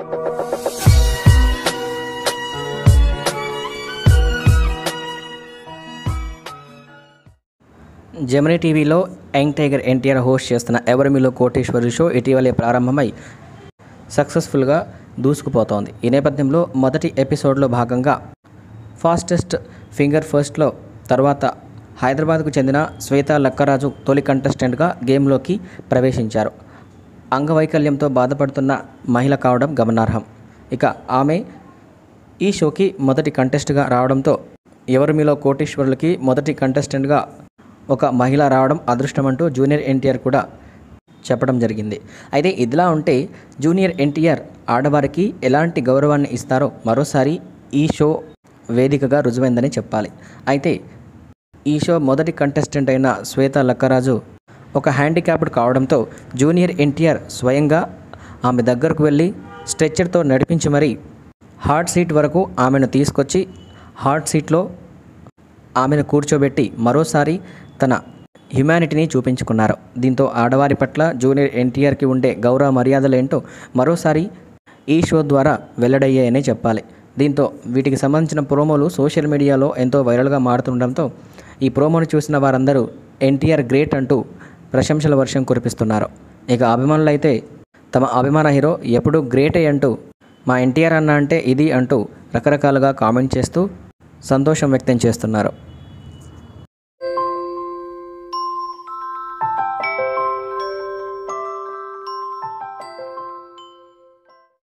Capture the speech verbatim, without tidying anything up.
Gemini టీవీలో young tiger NTR host చేస్తున్న ఎవరు మీలో కోటేశ్వరి షో ఇటీవలే ప్రారంభమై సక్సెస్ఫుల్గా దూసుకుపోతోంది. ఈ నేపథ్యంలో మొదటి ఎపిసోడ్లో భాగంగా ఫాస్టెస్ట్ ఫింగర్ ఫస్ట్లో తర్వాత హైదరాబాద్కు చెందిన శ్వేత లక్కరాజు తొలి కంటెస్టెంట్గా గేమ్లోకి ప్రవేశించారు. అంగవైకల్యంతో బాధపడుతున్న మహిళ కావడం గమనార్హం. ఇక ఆమె ఈ షోకి మొదటి కంటెస్ట్గా రావడంతో ఎవరు మీలో కోటేశ్వరులకి మొదటి కంటెస్టెంట్గా ఒక మహిళ రావడం అదృష్టమంటూ జూనియర్ ఎన్టీఆర్ కూడా చెప్పడం జరిగింది. అయితే ఇదిలా ఉంటే జూనియర్ ఎన్టీఆర్ ఆడవారికి ఎలాంటి గౌరవాన్ని ఇస్తారో మరోసారి ఈ షో వేదికగా రుజువైందని చెప్పాలి. అయితే ఈ షో మొదటి కంటెస్టెంట్ అయిన శ్వేత లక్కరాజు ఒక హ్యాండిక్యాప్డ్ కావడంతో జూనియర్ ఎన్టీఆర్ స్వయంగా ఆమె దగ్గరకు వెళ్ళి స్ట్రెచ్చర్తో నడిపించి మరీ హాట్ సీట్ వరకు ఆమెను తీసుకొచ్చి హాట్ సీట్లో ఆమెను కూర్చోబెట్టి మరోసారి తన హ్యుమానిటీని చూపించుకున్నారు. దీంతో ఆడవారి పట్ల జూనియర్ ఎన్టీఆర్కి ఉండే గౌరవ మర్యాదలేంటో మరోసారి ఈ షో ద్వారా వెల్లడయ్యాయనే చెప్పాలి. దీంతో వీటికి సంబంధించిన ప్రోమోలు సోషల్ మీడియాలో ఎంతో వైరల్గా మారుతుండడంతో ఈ ప్రోమోను చూసిన వారందరూ ఎన్టీఆర్ గ్రేట్ అంటూ ప్రశంసల వర్షం కురిపిస్తున్నారు. ఇక అభిమానులు అయితే తమ అభిమాన హీరో ఎప్పుడూ గ్రేటే అంటూ మా ఎన్టీఆర్ అన్న అంటే ఇది అంటూ రకరకాలుగా కామెంట్ చేస్తూ సంతోషం వ్యక్తం చేస్తున్నారు.